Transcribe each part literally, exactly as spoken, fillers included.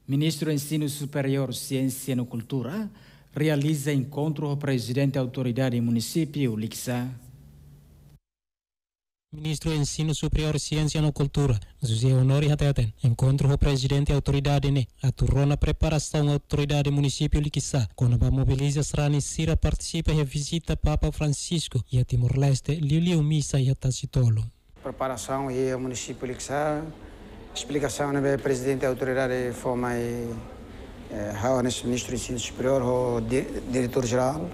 Ministro do Ensino Superior, Ciência e Cultura, realiza encontro com o presidente da autoridade do município, Lixa. Ministro do Ensino Superior, Ciência e Cultura, José Honori Hateten, encontro com o presidente da autoridade ne, aturou na preparação da autoridade do município Lixa, quando a mobiliza Srani Sira participa e visita Papa Francisco e a Timor-Leste, Liu Missa e a Tacitolo. Preparação e o município Lixa, explicação do presidente da autoridade foi mais o ministro do Ensino Superior, o diretor-geral,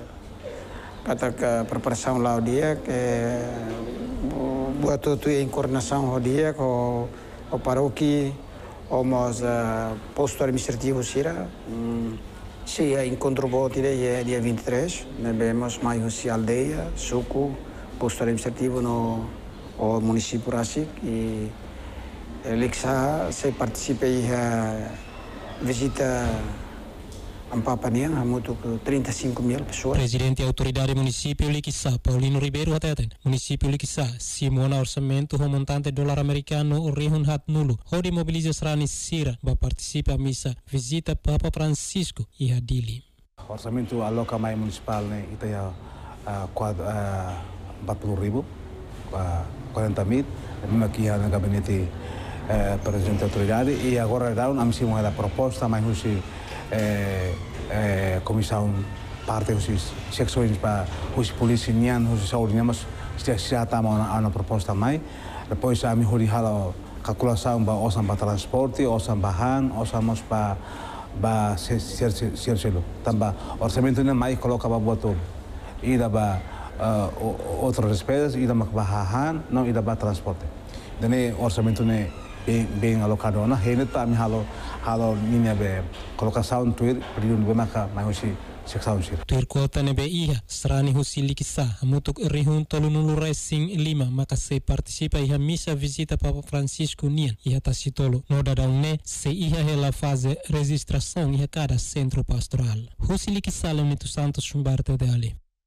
a preparação lá o dia, que boa tudo em coordenação o dia com o paróquia, o posto administrativo Sira, se encontro bom dia dia vinte e três, nós vemos mais uma aldeia, suco, posto administrativo no o município Rasic e Lixa se participa e visita Ampapanian, há muito trinta e cinco mil pessoas. Presidente da autoridade do município Lixa, Paulino Ribeiro Hateten, município Lixa, simona orçamento com montante dólar americano o rihun hat nulo, onde mobiliza Srani Sira, para participar missa, visita Papa Francisco e a Dili. Orçamento aloca mais municipal, né, itu ya empat puluh ribu, quarenta mil, mesmo aqui no gabinete presidente da autoridade, e agora dá uma missão da proposta, mas não se É, é, comissão parte das secções para os polícias os saúde mas já está uma proposta mais depois a melhor hal calculação para osam para transporte osam bahan osam para para ser ser selo também orçamento nem mais coloca para botar e dá para outras despesas e dá para bahan não e dá para transporte dan orçamento nem bem bem alocado na rede também halo halo linha be colocação tuir período be maka mais secção sir tuir kota nebe ia Srani Husi Lixa mutuk rihun tolunulu racing lima maka se participa e a missa visita Papa Francisco Nian e a Tacitolo no dadang ne se ia hela fase registração e a cada centro pastoral Husi Lixa Lemito Santos Chumbarte de Ali.